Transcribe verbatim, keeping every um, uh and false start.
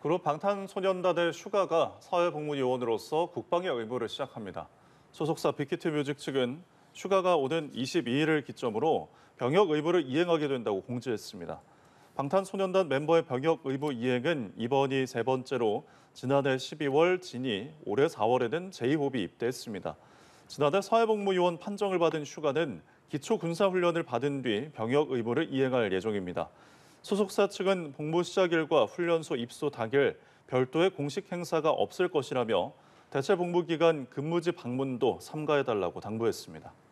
그룹 방탄소년단의 슈가가 사회복무요원으로서 국방의 의무를 시작합니다. 소속사 빅히트뮤직 측은 슈가가 오는 이십이 일을 기점으로 병역 의무를 이행하게 된다고 공지했습니다. 방탄소년단 멤버의 병역 의무 이행은 이번이 세 번째로 지난해 십이월 진이, 올해 사월에는 제이홉이 입대했습니다. 지난해 사회복무요원 판정을 받은 슈가는 기초군사훈련을 받은 뒤 병역 의무를 이행할 예정입니다. 소속사 측은 복무 시작일과 훈련소 입소 당일 별도의 공식 행사가 없을 것이라며 대체 복무 기간 근무지 방문도 삼가해달라고 당부했습니다.